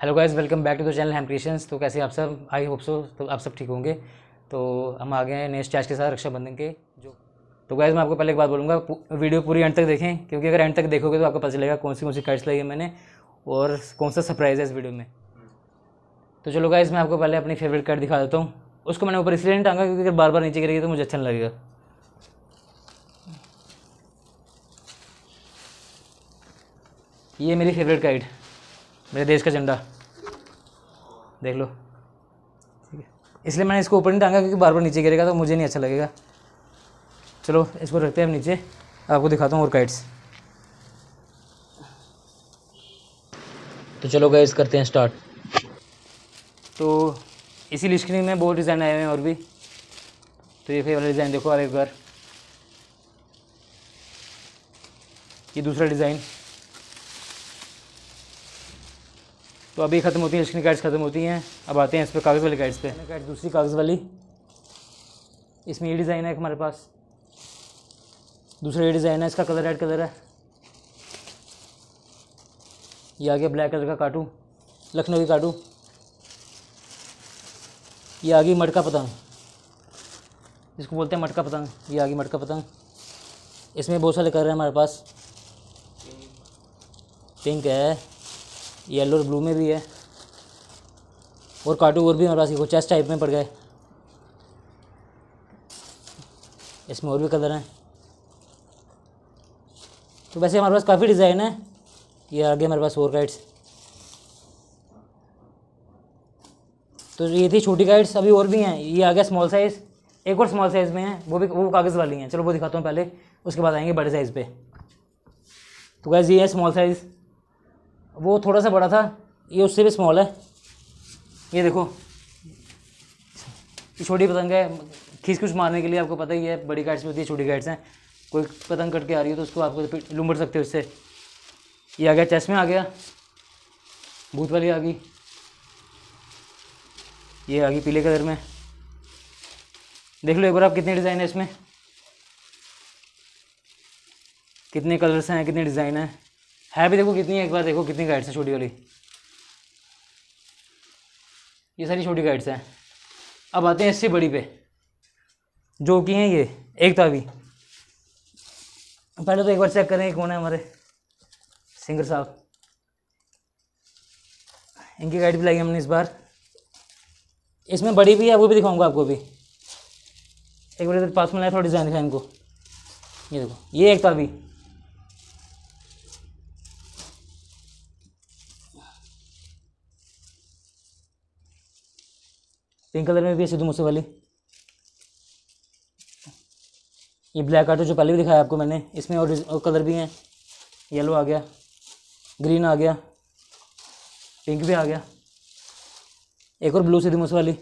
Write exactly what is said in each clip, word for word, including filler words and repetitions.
Hello guys, welcome back to the channel Ham Creations. तो कैसे आप सब? आई होप सो तो आप सब ठीक होंगे। तो हम आ गए हैं नेक्स्ट चैच के साथ रक्षाबंधन के जो तो गाइस मैं आपको पहले एक बात बोलूँगा, वीडियो पूरी एंड तक देखें, क्योंकि अगर एंड तक देखोगे तो आपको पता चलेगा कौन सी कौन सी किट्स लाई है मैंने और कौन सा सरप्राइज़ है इस वीडियो में। तो चलो गाइस मैं आपको पहले अपनी फेवरेट किट दिखा देता हूँ। उसको मैंने ऊपर इसलिए नहीं टांगा क्योंकि अगर बार बार नीचे गिरेगी तो मुझे अच्छा नहीं लगेगा। ये मेरी फेवरेट किट, मेरे देश का झंडा, देख लो। ठीक है, इसलिए मैंने इसको ऊपर नहीं टांगा क्योंकि बार बार नीचे गिरेगा तो मुझे नहीं अच्छा लगेगा। चलो इसको रखते हैं हम नीचे, आपको दिखाता हूँ और काइट्स। तो चलो गाइस करते हैं स्टार्ट। तो इसी लिस्ट में बहुत डिज़ाइन आए हुए हैं और भी। तो ये वाला डिज़ाइन देखो आप एक बार, ये दूसरा डिज़ाइन। तो अभी ख़त्म होती हैं स्क्रीन कार्ड्स, ख़त्म होती हैं। अब आते हैं इस पर कागज़ वाली कार्ड्स पे। कार्ड दूसरी कागज़ वाली, इसमें ये डिज़ाइन है हमारे पास। दूसरा ये डिज़ाइन है, इसका कलर रेड कलर है। ये आ गया ब्लैक कलर का काटू, लखनवी काटू। ये आ गई मटका पतंग, इसको बोलते हैं मटका पतंग। ये आ गई मटका पतंग। इसमें बहुत सारे कलर हैं हमारे पास, पिंक है, येलो और ब्लू में भी है, और काटू और भी हमारे पास। ये चेस्ट टाइप में पड़ गए। इसमें और भी कलर हैं। तो वैसे हमारे पास काफ़ी डिज़ाइन है। ये आगे हमारे पास और गाइड्स। तो ये थी छोटी गाइड्स, अभी और भी हैं। ये आ गया स्मॉल साइज़, एक और स्मॉल साइज़ में है, वो भी वो कागज़ वाली हैं। चलो वो दिखाता हूँ पहले, उसके बाद आएंगे बड़े साइज़ पे। तो गाइस ये है स्मॉल साइज़, वो थोड़ा सा बड़ा था, ये उससे भी स्मॉल है। ये देखो, ये छोटी पतंग है, खींच खींच मारने के लिए। आपको पता ही है बड़ी गाइड्स भी होती है, छोटी गाइड्स हैं। कोई पतंग कट के आ रही है तो उसको आपको लुम्बड़ सकते हो इससे। ये आ गया चेस्ट में, आ गया भूत वाली आ गई। ये आ गई पीले कलर में। देख लो एक बार आप, कितने डिज़ाइन है इसमें, कितने कलर्स हैं, कितने डिज़ाइन हैं। है भी देखो कितनी है, एक बार देखो कितनी गाइड्स हैं छोटी वाली। ये सारी छोटी गाइड्स हैं। अब आते हैं इससे बड़ी पे, जो कि हैं ये एक तावी। पहले तो एक बार चेक करें कौन है हमारे सिंगर साहब। इनकी गाइड भी लाई हमने इस बार। इसमें बड़ी भी है, वो भी दिखाऊंगा आपको भी। एक बार इधर पास में लाया, थोड़ा डिज़ाइन दिखाया इनको। ये देखो, ये एक तावी, पिंक कलर में भी है सिद्धू मूसे वाली। ये ब्लैक आटो जो पहले भी दिखाया आपको मैंने, इसमें और, और कलर भी हैं। येलो आ गया, ग्रीन आ गया, पिंक भी आ गया, एक और ब्लू सिद्धू मूसे वाली।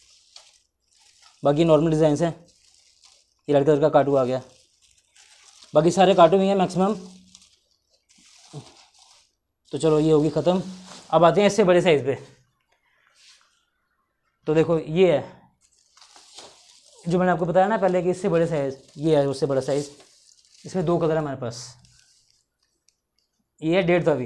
बाकी नॉर्मल डिज़ाइंस हैं। ये रेड कलर का काटू आ गया। बाकी सारे काटू भी हैं मैक्सिमम। तो चलो ये होगी ख़त्म। अब आते हैं इससे बड़े साइज़ पे। तो देखो ये है जो मैंने आपको बताया ना पहले कि इससे बड़े साइज़, ये है उससे बड़ा साइज़। इसमें दो कलर है हमारे पास। ये है डेढ़ तावी।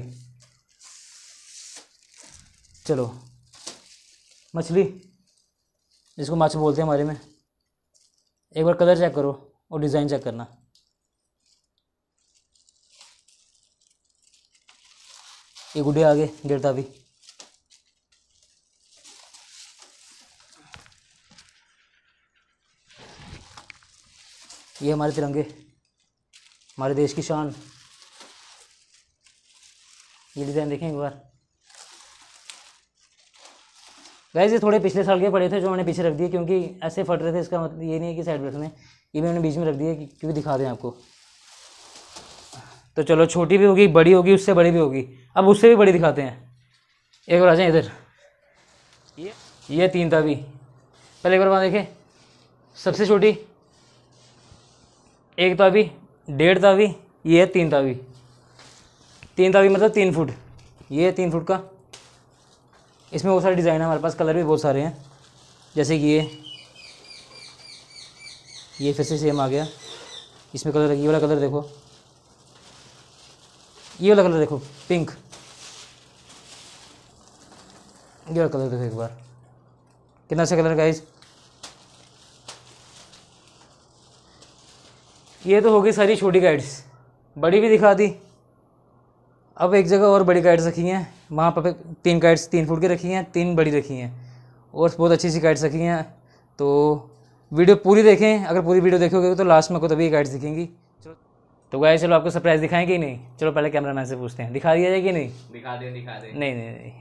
चलो मछली, जिसको माछ बोलते हैं हमारे में। एक बार कलर चेक करो और डिज़ाइन चेक करना। ये गुड्डे आ गए डेढ़ तावी। ये हमारे तिरंगे, हमारे देश की शान। ये डिज़ाइन देखें एक बार। गाइस ये थोड़े पिछले साल के पड़े थे जो मैंने पीछे रख दिए, क्योंकि ऐसे फट रहे थे। इसका मतलब ये नहीं है कि साइड में रखने, ये मैंने बीच में रख दिया क्योंकि दिखा दें आपको। तो चलो छोटी भी होगी, बड़ी होगी, उससे बड़ी भी होगी। अब उससे भी बड़ी दिखाते हैं। एक बार आ जाए इधर। ये ये तीन तावी, पहले एक बार वहाँ देखें। सबसे छोटी एक तावी, डेढ़ तावी, ये है तीन तावी। तीन तावी मतलब तीन फुट। ये है तीन फुट का। इसमें बहुत सारे डिज़ाइन है हमारे पास, कलर भी बहुत सारे हैं। जैसे कि ये ये फिर से सेम आ गया। इसमें कलर, ये वाला कलर देखो, ये वाला कलर देखो, पिंक। ये कलर देखो एक बार, कितना अच्छा कलर गाइस। ये तो हो गई सारी छोटी गाइड्स, बड़ी भी दिखा दी। अब एक जगह और बड़ी गाइड्स रखी हैं, वहाँ पर तीन गाइड्स तीन फुट की रखी हैं, तीन बड़ी रखी हैं और बहुत अच्छी सी गाइड्स रखी हैं। तो वीडियो पूरी देखें, अगर पूरी वीडियो देखोगे तो लास्ट में को तभी गाइड्स दिखेंगी। चलो तो गाइस चलो आपको सरप्राइज़ दिखाएं कि नहीं? चलो पहले कैमरामैन से पूछते हैं, दिखा दिया जाए कि नहीं? दिखा दे दिखा दे। नहीं नहीं नहीं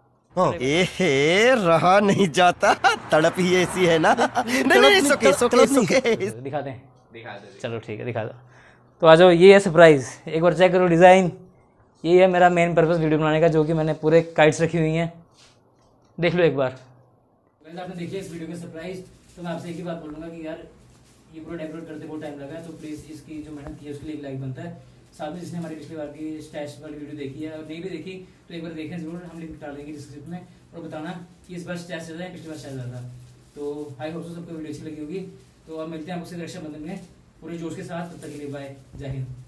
ए रहा नहीं जाता, तड़प ही ऐसी है ना। नहीं नहीं सुके सुके सुके दिखा दें? दिखा दे। चलो ठीक है दिखा दो। तो आ जाओ, ये है सरप्राइज़, एक बार चेक करो डिज़ाइन। ये है मेरा मेन पर्पस वीडियो बनाने का, जो कि मैंने पूरे काइट्स रखी हुई हैं, देख लो एक बार। वैसे आपने देखिए इस वीडियो में सरप्राइज़, तो मैं आपसे एक ही बात बोलूँगा कि यार ये पूरा डेकोरेट करते बहुत टाइम लगा है, तो प्लीज़ इसकी जो मेहनत की है उसके लिए एक लाइक बनता है। साथ में जिसने हमारी पिछली बार की स्टैश वाली वीडियो देखी है और नहीं भी देखी तो एक बार देखें जरूर, हम लिंक डाल देंगे डिस्क्रिप्शन में, और बताना कि इस बार स्टैश ज़्यादा है पिछली बार स्टैश ज़्यादा। तो आई होप सबको वीडियो अच्छी लगी होगी। तो अब मिलते हैं आपसे रक्षाबंधन में पूरे जोश के साथ, तब तक के लिए बाय, जय हिंद।